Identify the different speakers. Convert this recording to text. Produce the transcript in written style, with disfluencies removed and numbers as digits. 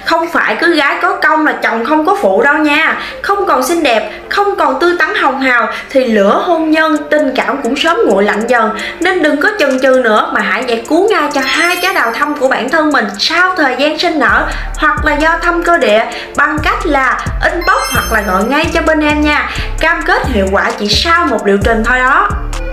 Speaker 1: Không phải cứ gái có công là chồng không có phụ đâu nha. Không còn xinh đẹp, không còn tươi tắn hồng hào thì lửa hôn nhân, tình cảm cũng sớm nguội lạnh dần. Nên đừng có chần chừ nữa mà hãy giải cứu ngay cho hai trái đào thăm của bản thân mình sau thời gian sinh nở hoặc là do thăm cơ địa, bằng cách là inbox hoặc là gọi ngay cho bên em nha. Cam kết hiệu quả chỉ sau một liệu trình thôi đó.